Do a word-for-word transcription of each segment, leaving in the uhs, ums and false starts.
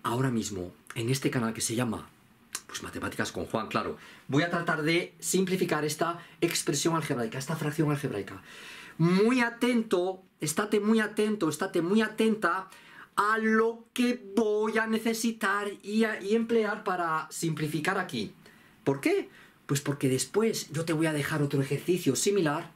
ahora mismo en este canal que se llama pues Matemáticas con Juan, claro, voy a tratar de simplificar esta expresión algebraica, esta fracción algebraica. Muy atento, estate muy atento, estate muy atenta a lo que voy a necesitar y, a, y emplear para simplificar aquí. ¿Por qué? Pues porque después yo te voy a dejar otro ejercicio similar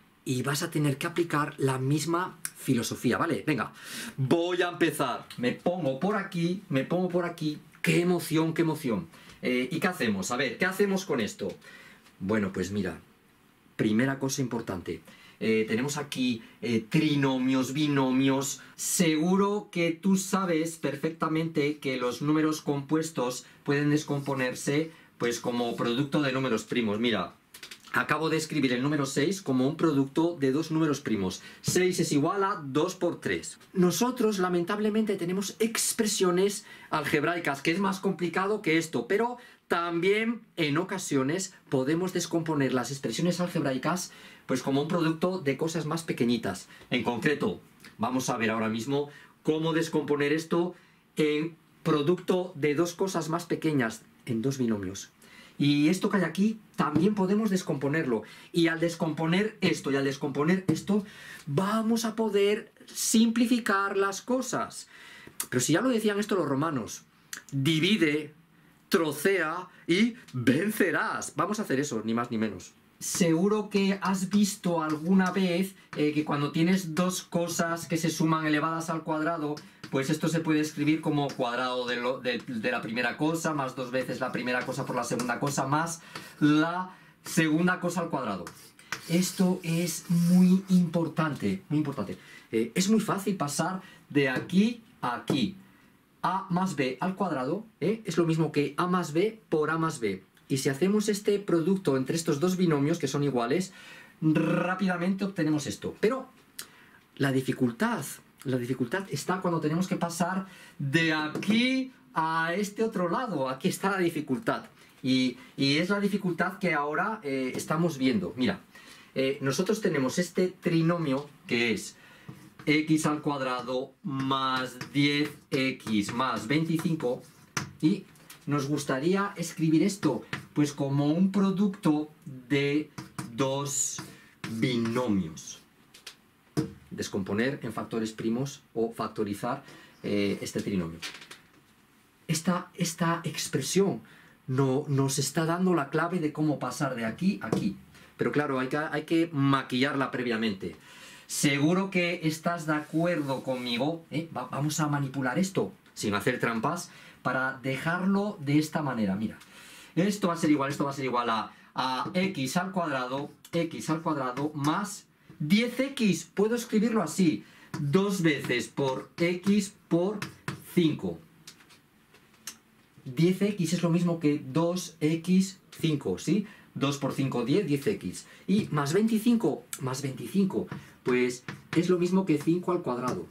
y vas a tener que aplicar la misma filosofía, ¿vale? Venga, voy a empezar. Me pongo por aquí, me pongo por aquí. ¡Qué emoción, qué emoción! Eh, ¿Y qué hacemos? A ver, ¿qué hacemos con esto? Bueno, pues mira, primera cosa importante. Eh, tenemos aquí eh, trinomios, binomios. Seguro que tú sabes perfectamente que los números compuestos pueden descomponerse pues como producto de números primos. Mira, acabo de escribir el número seis como un producto de dos números primos. seis es igual a dos por tres. Nosotros, lamentablemente, tenemos expresiones algebraicas, que es más complicado que esto, pero también, en ocasiones, podemos descomponer las expresiones algebraicas pues como un producto de cosas más pequeñitas. En concreto, vamos a ver ahora mismo cómo descomponer esto en producto de dos cosas más pequeñas, en dos binomios. Y esto que hay aquí también podemos descomponerlo. Y al descomponer esto y al descomponer esto, vamos a poder simplificar las cosas. Pero si ya lo decían esto los romanos, divide, trocea y vencerás. Vamos a hacer eso, ni más ni menos. Seguro que has visto alguna vez eh, que cuando tienes dos cosas que se suman elevadas al cuadrado, pues esto se puede escribir como cuadrado de, lo, de, de la primera cosa, más dos veces la primera cosa por la segunda cosa, más la segunda cosa al cuadrado. Esto es muy importante, muy importante. Eh, es muy fácil pasar de aquí a aquí. A más b al cuadrado ¿eh? es lo mismo que a más b por a más b. Y si hacemos este producto entre estos dos binomios que son iguales, rápidamente obtenemos esto. Pero la dificultad... La dificultad está cuando tenemos que pasar de aquí a este otro lado. Aquí está la dificultad. Y, y es la dificultad que ahora eh, estamos viendo. Mira, eh, nosotros tenemos este trinomio que es x al cuadrado más diez x más veinticinco. Y nos gustaría escribir esto pues como un producto de dos binomios. Descomponer en factores primos o factorizar eh, este trinomio. Esta, esta expresión no, nos está dando la clave de cómo pasar de aquí a aquí. Pero claro, hay que, hay que maquillarla previamente. Seguro que estás de acuerdo conmigo. ¿eh? Va, vamos a manipular esto sin hacer trampas para dejarlo de esta manera. Mira, esto va a ser igual, esto va a ser igual a, a x al cuadrado, x al cuadrado más diez x, puedo escribirlo así, dos veces por x por cinco. diez x es lo mismo que dos x cinco, ¿sí? dos por cinco, diez, diez x. Y más veinticinco, más veinticinco, pues es lo mismo que cinco al cuadrado.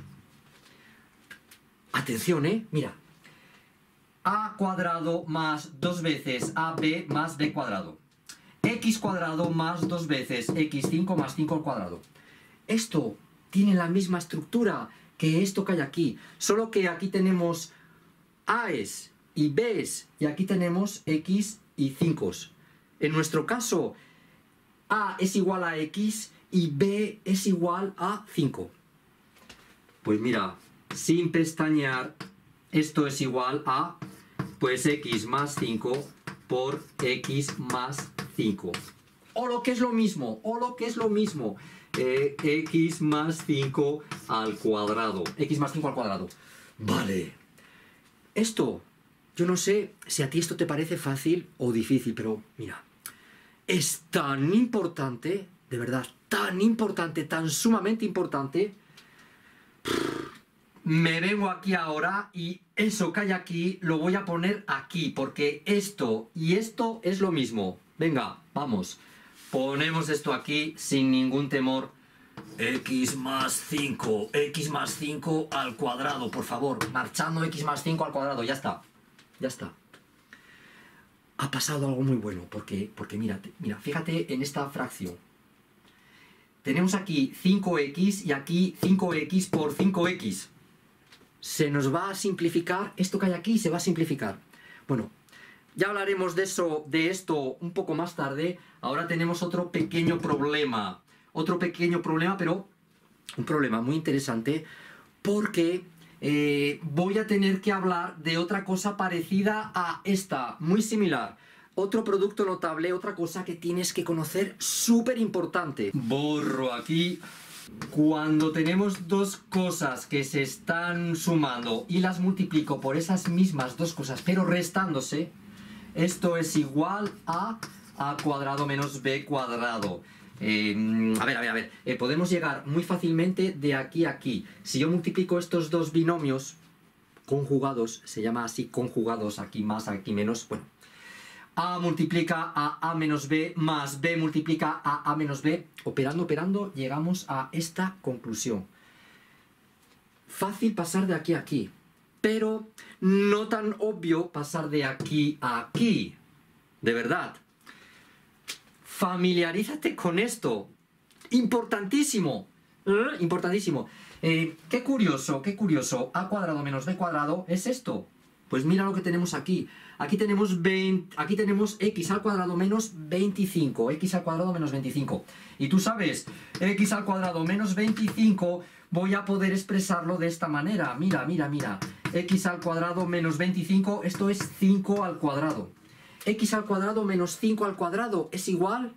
Atención, ¿eh? Mira. A cuadrado más dos veces ab más b cuadrado. X cuadrado más dos veces x cinco más cinco al cuadrado. Esto tiene la misma estructura que esto que hay aquí, solo que aquí tenemos a's y b's y aquí tenemos x y cinco. En nuestro caso, a es igual a x y b es igual a cinco. Pues mira, sin pestañear, esto es igual a pues x más cinco por x más cinco. O lo que es lo mismo, o lo que es lo mismo, eh, x más cinco al cuadrado. x más cinco al cuadrado. Vale. Esto, yo no sé si a ti esto te parece fácil o difícil, pero mira, es tan importante, de verdad, tan importante, tan sumamente importante. Me vengo aquí ahora y eso que hay aquí lo voy a poner aquí, porque esto y esto es lo mismo. Venga, vamos. Ponemos esto aquí sin ningún temor. X más cinco, x más cinco al cuadrado, por favor. Marchando x más cinco al cuadrado, ya está. Ya está. Ha pasado algo muy bueno, porque, porque mírate, mira, fíjate en esta fracción. Tenemos aquí cinco x y aquí cinco x por cinco x. se nos va a simplificar, esto que hay aquí se va a simplificar. Bueno, ya hablaremos de eso, de esto un poco más tarde. Ahora tenemos otro pequeño problema, otro pequeño problema, pero un problema muy interesante, porque eh, voy a tener que hablar de otra cosa parecida a esta, muy similar. Otro producto notable, otra cosa que tienes que conocer, súper importante. Borro aquí. Cuando tenemos dos cosas que se están sumando y las multiplico por esas mismas dos cosas, pero restándose, esto es igual a a cuadrado menos b cuadrado. Eh, a ver, a ver, a ver. Eh, podemos llegar muy fácilmente de aquí a aquí. Si yo multiplico estos dos binomios conjugados, se llama así conjugados, aquí más, aquí menos, bueno. A multiplica a a menos b más b multiplica a a menos b. Operando, operando, llegamos a esta conclusión. Fácil pasar de aquí a aquí, pero no tan obvio pasar de aquí a aquí. De verdad. Familiarízate con esto. Importantísimo. ¿Eh? Importantísimo. Eh, qué curioso, qué curioso. A cuadrado menos b cuadrado es esto. Pues mira lo que tenemos aquí. Aquí tenemos, veinte, aquí tenemos x al cuadrado menos veinticinco. X al cuadrado menos veinticinco. Y tú sabes, x al cuadrado menos veinticinco, voy a poder expresarlo de esta manera. Mira, mira, mira. X al cuadrado menos veinticinco, esto es cinco al cuadrado. X al cuadrado menos cinco al cuadrado es igual.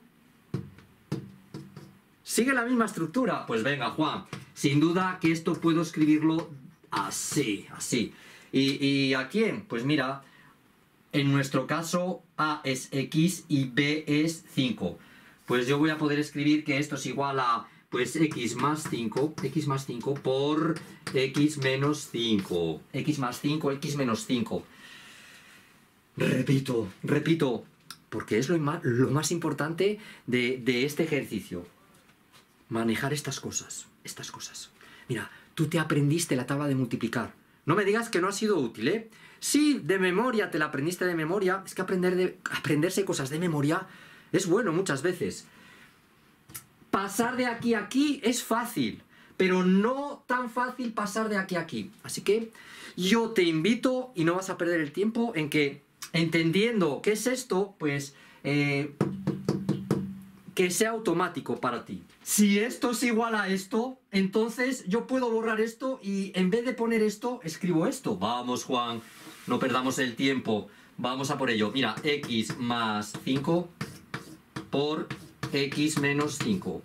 ¿Sigue la misma estructura? Pues venga, Juan. Sin duda que esto puedo escribirlo así, así. ¿Y, y a quién? Pues mira, en nuestro caso a es x y b es cinco. Pues yo voy a poder escribir que esto es igual a pues x más cinco, x más cinco por x menos cinco. X más cinco, x menos cinco. Repito, repito, porque es lo más, lo más importante de, de este ejercicio. Manejar estas cosas, estas cosas. Mira, tú te aprendiste la tabla de multiplicar. No me digas que no ha sido útil, ¿eh? Sí, de memoria, te la aprendiste de memoria. Es que aprender de, aprenderse cosas de memoria es bueno muchas veces. Pasar de aquí a aquí es fácil, pero no tan fácil pasar de aquí a aquí. Así que yo te invito, y no vas a perder el tiempo, en que, entendiendo qué es esto, pues eh, que sea automático para ti. Si esto es igual a esto, entonces yo puedo borrar esto y en vez de poner esto, escribo esto. Vamos, Juan, no perdamos el tiempo. Vamos a por ello. Mira, x más cinco por x menos cinco.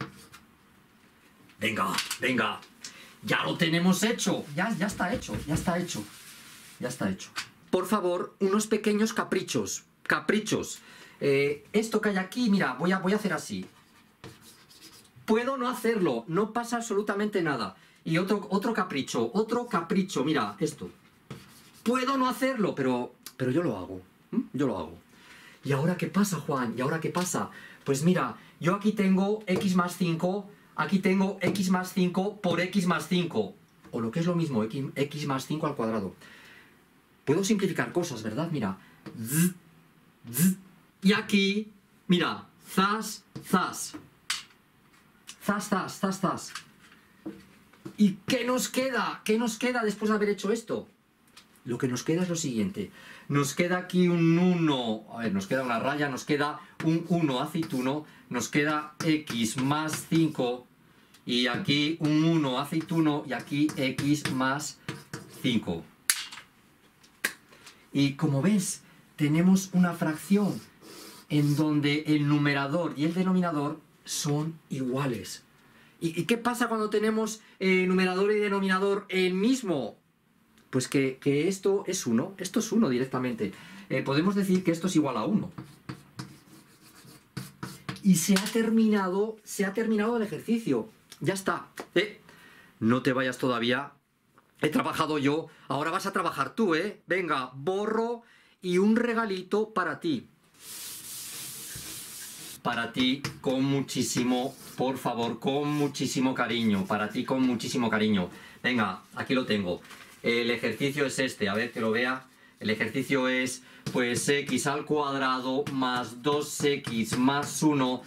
Venga, venga. Ya lo tenemos hecho. Ya, ya está hecho, ya está hecho. Ya está hecho. Por favor, unos pequeños caprichos. Caprichos. Eh, esto que hay aquí, mira, voy a, voy a hacer así. Puedo no hacerlo, no pasa absolutamente nada. Y otro, otro capricho, otro capricho, mira, esto. Puedo no hacerlo, pero, pero yo lo hago. ¿Mm? Yo lo hago. ¿Y ahora qué pasa, Juan? ¿Y ahora qué pasa? Pues mira, yo aquí tengo x más cinco, aquí tengo x más cinco por x más cinco. O lo que es lo mismo, x, x más cinco al cuadrado. Puedo simplificar cosas, ¿verdad? Mira. Zzz, zzz. Y aquí, mira, zas, zas. Zas, zas, zas, zas. ¿Y qué nos queda? ¿Qué nos queda después de haber hecho esto? Lo que nos queda es lo siguiente. Nos queda aquí un uno, a ver, nos queda una raya, nos queda un uno aceituno, nos queda x más cinco, y aquí un uno aceituno, y aquí x más cinco. Y como ves, tenemos una fracción en donde el numerador y el denominador son iguales. ¿Y, y qué pasa cuando tenemos eh, numerador y denominador el mismo? Pues que, que esto es uno, esto es uno directamente. Eh, podemos decir que esto es igual a uno. Y se ha terminado, se ha terminado el ejercicio. Ya está. Eh, no te vayas todavía. He trabajado yo, ahora vas a trabajar tú, ¿eh? Venga, borro y un regalito para ti. Para ti con muchísimo, por favor, con muchísimo cariño. Para ti con muchísimo cariño. Venga, aquí lo tengo. El ejercicio es este, a ver que lo vea. El ejercicio es, pues, x al cuadrado más dos x más uno,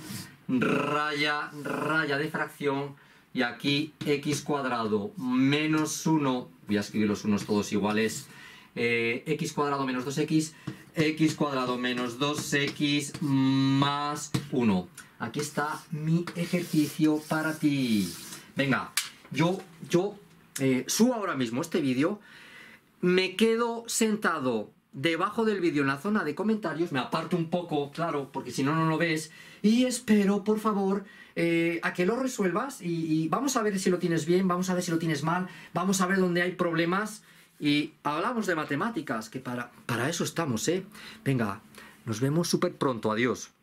raya, raya de fracción, y aquí x cuadrado menos uno voy a escribir los unos todos iguales. Eh, x cuadrado menos dos x, x cuadrado menos dos x más uno. Aquí está mi ejercicio para ti. Venga, yo, yo eh, subo ahora mismo este vídeo, me quedo sentado debajo del vídeo en la zona de comentarios, me aparto un poco, claro, porque si no, no lo ves, y espero, por favor, eh, a que lo resuelvas y, y vamos a ver si lo tienes bien, vamos a ver si lo tienes mal, vamos a ver dónde hay problemas y hablamos de matemáticas, que para, para eso estamos, ¿eh? Venga, nos vemos súper pronto, adiós.